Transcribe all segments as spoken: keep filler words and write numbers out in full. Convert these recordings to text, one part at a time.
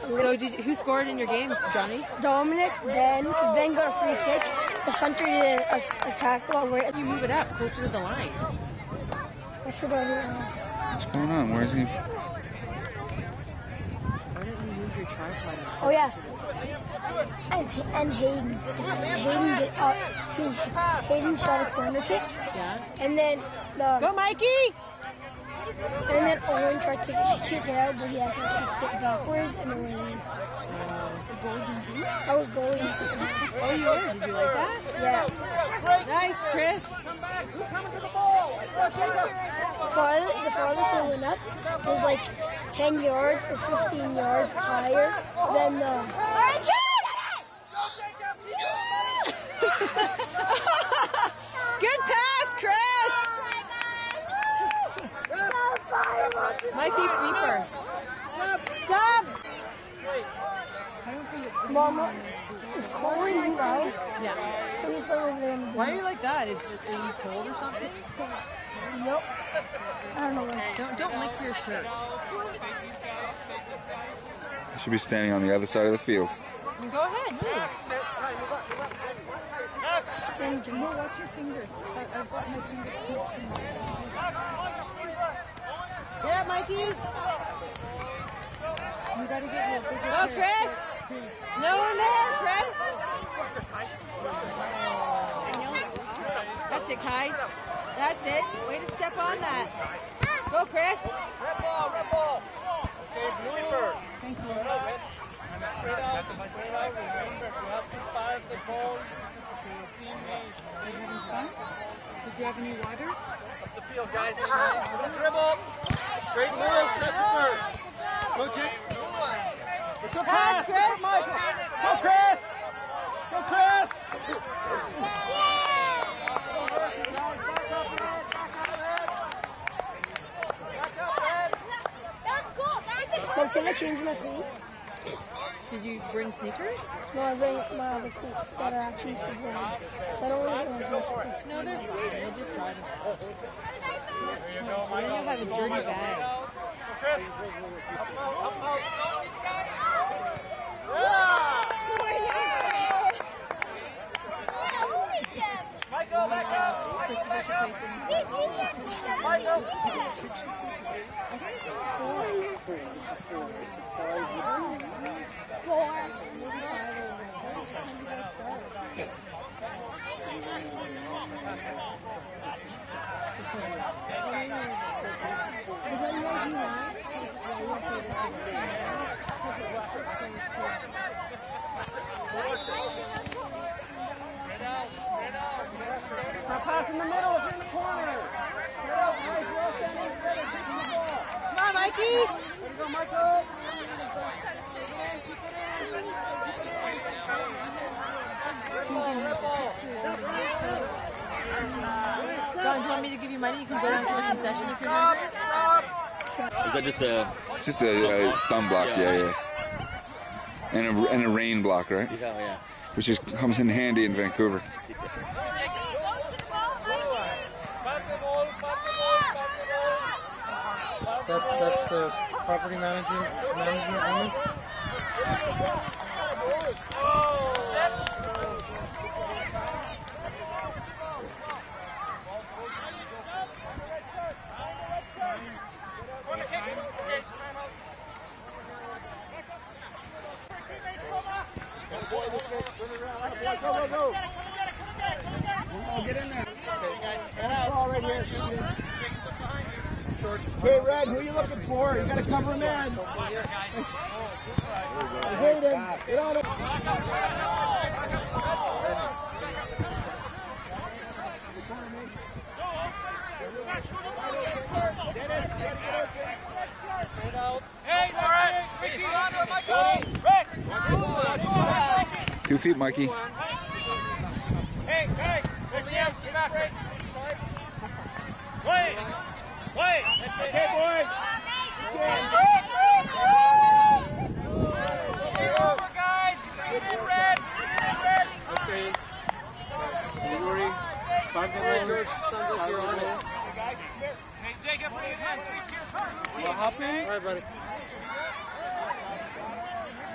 So did you, who scored in your game, Johnny? Dominic, Ben, because Ben got a free kick. Because Hunter did a, a, a tackle. Where you move it up closer to the line. I forgot who it was. What's going on? Where is he? Why don't you move your tripod? Oh yeah. And, and Hayden. Hayden did, uh, he, Hayden shot a corner kick. Yeah. And then the, go, Mikey! And then Owen tried to kick it out, but he actually kicked it backwards, and then went in. I was goalie in second half. Oh, you were? Did you like that? Yeah. Nice, Chris. The farthest, the farthest we went up was like ten yards or fifteen yards higher than the... Good pass, Chris! Mikey, sweeper. Sub! Mama is calling you out. Yeah. So he's over there. Why are you like that? Is it, are you cold or something? Nope. I don't know what. Don't, don't lick your shirt. I should be standing on the other side of the field. Go ahead, move. And Jamboree, watch your fingers. I, I've got my fingers. Get up, Mikey's. You gotta get your bigger. Go, Chris. No one there, Chris. That's it, Kai. That's it. Way to step on that. Go, Chris. Red ball, red ball. Okay, sweeper. Thank you. Straight out, straight out. You have to fire the ball to your teammates. Are you having fun? Did you have any water? Up the field, guys. Dribble. Great move, Christopher. Go, Jake. Good pass, Chris. Michael. Go, Chris. Go, Chris. But can I change my cleats? Did you bring sneakers? No, I bring my other cleats that are actually for boys. I don't want to go to No, they're fine. We'll just try them. And then you'll have a dirty bag. Michael, back up! Michael, back up! Michael! Four. Now pass in the middle, it's in the corner. Get out, guys, you're all standing together. Keep the ball. Come on, Mikey. There you go, Michael. John, do you want me to give you money? You can go down to the concession if you're hungry. Is that just a... It's just a, a sunblock, yeah, yeah. And a, and a rain block, right? Yeah, yeah. Which is comes in handy in Vancouver. That's that's the property management management only. Go, go, go. Get in there. Okay, guys, get out. All right here. Hey, Red, who are you looking for? You gotta cover him in. Hit him. Get on him. Hey, all right. Mickey, under Michael. Red. Two feet, Mikey. Hey, hey, get back. Wait, wait. That's it. Okay, boys. Get over, guys. Green and red. Green and red. Okay. Jamboree. Five to one. George, sounds like you're on it. Hey, Jacob, bring it in. Three cheers for you. Hop in. All right, buddy.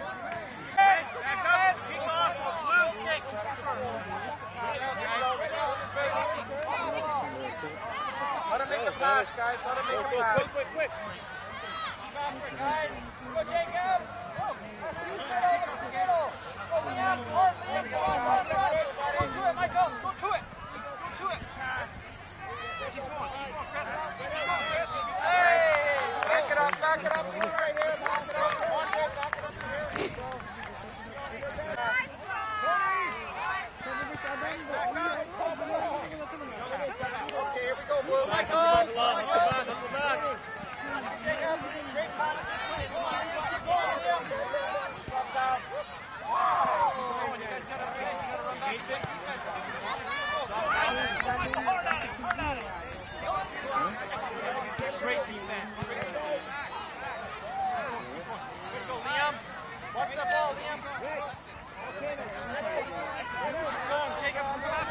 guys. Let him make a pass. Quick, quick, quick. Keep after it, guys. Go, Jacob. Go. That's it. Middle. Middle. Go, Liam. Hard, Liam. Go on, go on, go on. Go to it, Michael. Go to it. Go to it. Keep going. Keep going, Chris. Keep going, Chris. Hey. Back it up. Back it up. Right here. Back it up. One here. Back it up here. Okay, here we go, Blue. Michael! Michael! Jacob! Great pass! Great defense. Good go, Liam. Watch the ball, Liam. Go on, Jacob.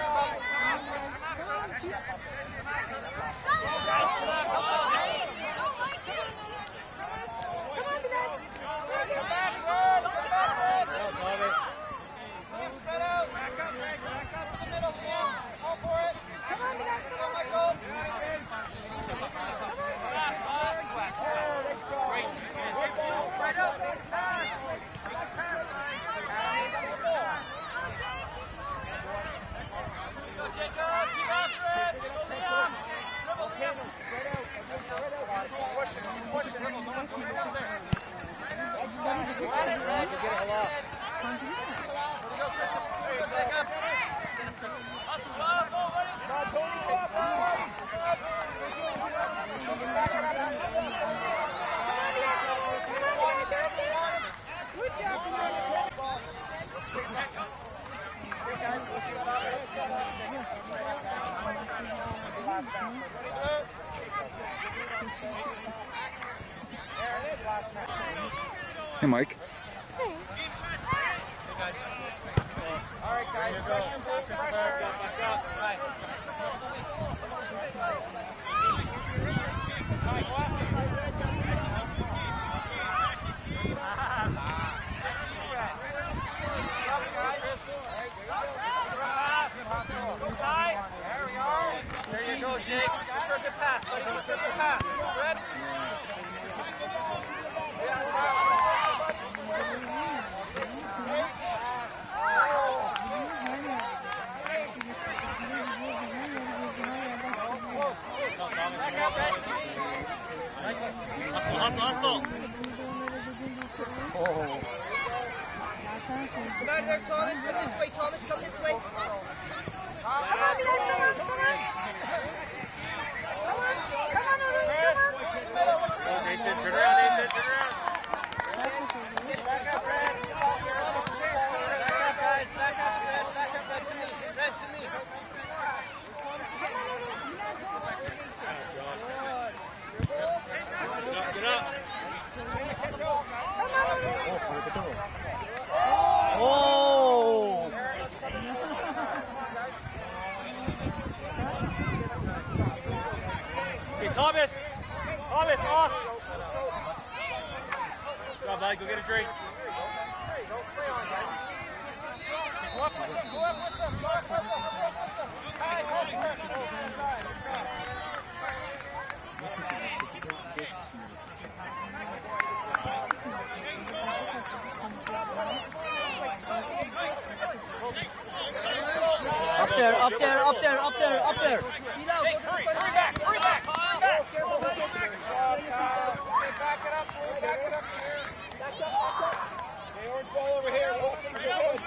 Hey, Mike. Hey. All right, guys. Pressure, pressure. Back up, back up. Right. There we are. There you go, Jake. Just for a good pass, buddy. Just for a good pass. Good. Hustle, hustle, hustle. Oh. Come out there, Thomas. Come this way, Thomas. Come this way. Come on, come on, come on. Come on. Come on, over. Nathan, turn around, Nathan, turn around. Back up, Red. Back up, guys. Back up, Red. Back up, Red to me. Red to me. Get up. Oh! Hey, Thomas! Thomas, off! Good job, bud. Go get a drink. Go up with them. Go up with them. Go up with them. Guys, hold it. Up there, up there, up there, up there, up there. Hurry back, hurry back, hurry back. Back it up, back it up here. Back up, back up. Okay, orange ball over here. Orange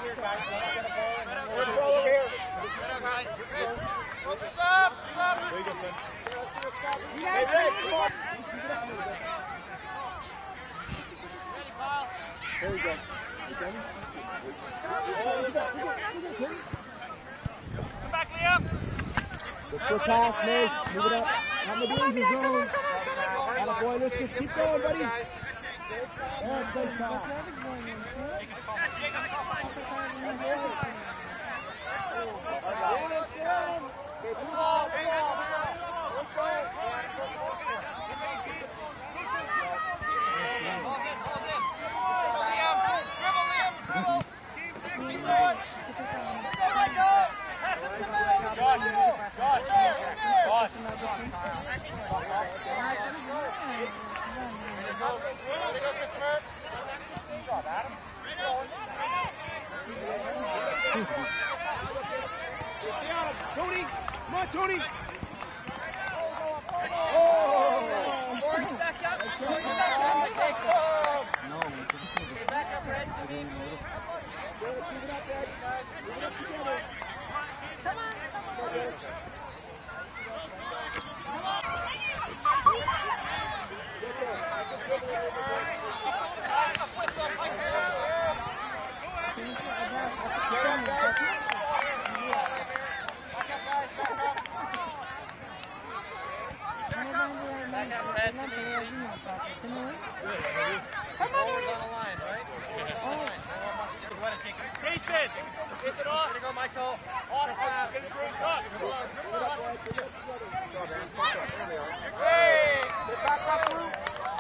ball over here. Focus up, stop. There you go, son. Hey, Ray, come on. Ready, Kyle. There you go. Come back, Liam. Good pass, Nate. Move it up. Not in the danger zone. Atta boy, let's just keep going, buddy. Yeah, good pass. Josh, Josh, Josh. that, Tony. Jason, get it off. There you go, Michael. Off. Hey, get back up, Luke.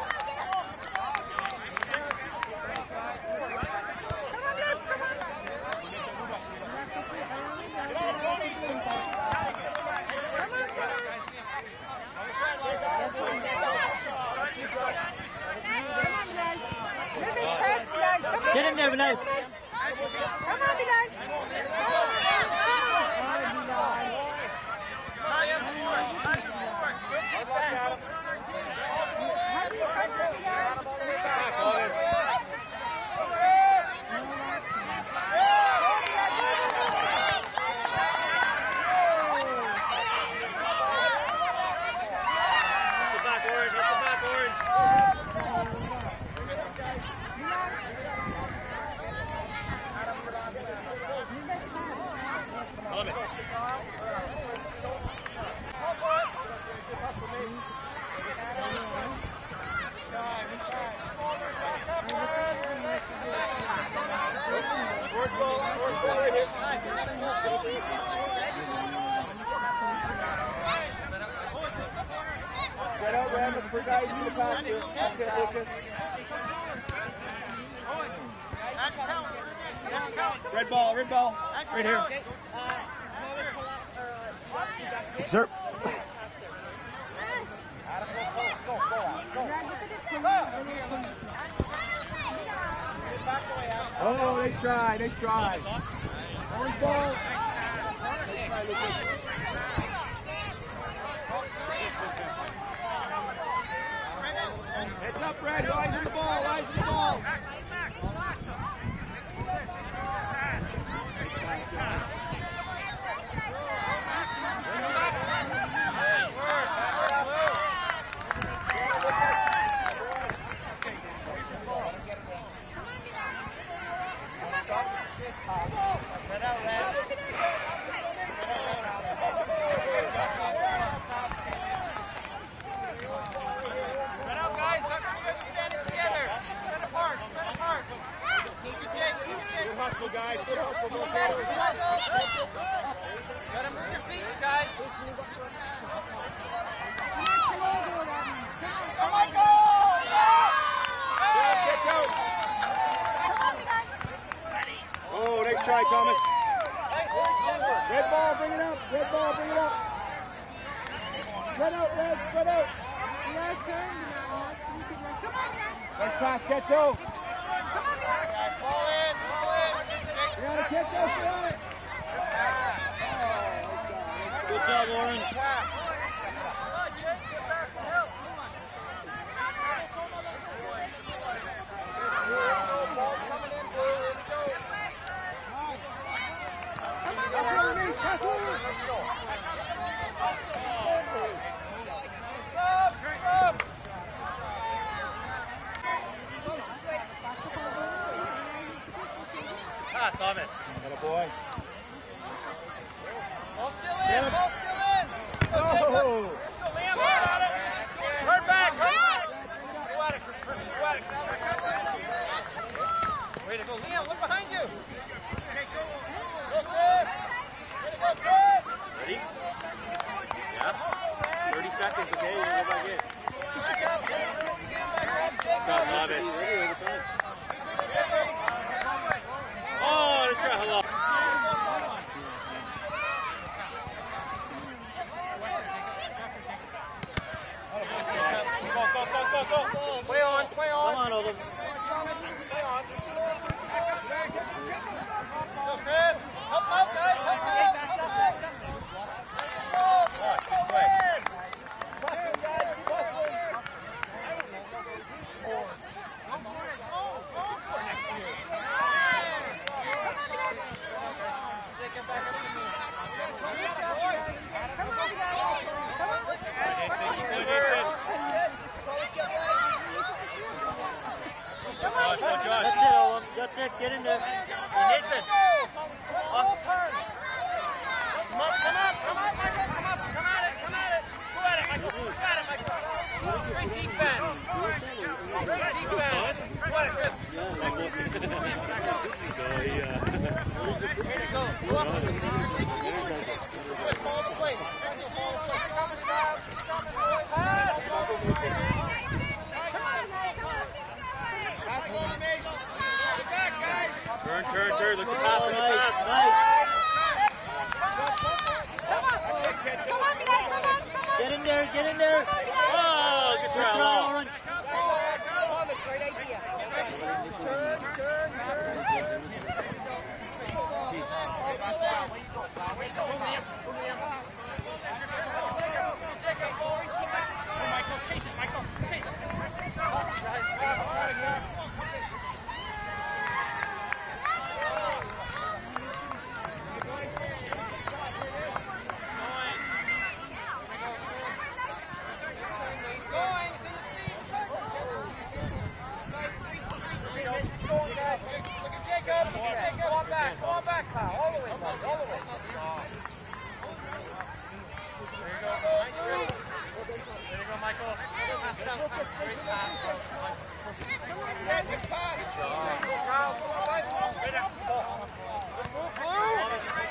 Get in there, Bilal. Come on, Bilal. Get out, Ram, look for guys in the pass. That's it, Lucas. Red ball, red ball. Right here. Sir. Oh, nice try, nice try. Orange ball. Heads up, Red. Eyes on the ball, eyes on the ball. Hustle, guys. Good hustle. Go forward. Gotta move your feet, guys. Come on, go! Good, get out. Oh, nice try, Thomas. Red ball, bring it up. Red ball, bring it up. Spread out, Red. Spread out. Nice pass, get out. Ball in, ball in. You gotta kick those guys. Good job, Orange. Pass, Thomas. Got a boy. Ball still in, ball still in. Go, Oh. Jacob. Go, Liam, hard at it. Hard back, hard back. Go at it, Christopher. Go at it. Way to go, Liam, look behind you. Go, Chris. Way to go, Chris. Ready? Yeah. thirty seconds, okay? We'll go back in. Back up. Stop, Thomas. Oh, let's try hello. that's it. Get in there. Nathan. Up. Turn. Come up, come up, come up, Michael. Come up. Come at it, come at it. Go at it, Michael. Go at it, Michael. Great defense. Great defense. Go at it, Chris. Here you go. Go up. Chris, follow the play. Follow the play. Pass. Pass going to Mace. Get back, guys. Turn, turn, turn. Look at the pass, look at the pass. Nice. Come on, guys, come on, come on. Get in there, get in there. Oh, good try, Orange. Great idea. Turn, turn, turn. Michael, chase it, Michael, chase it. Good job.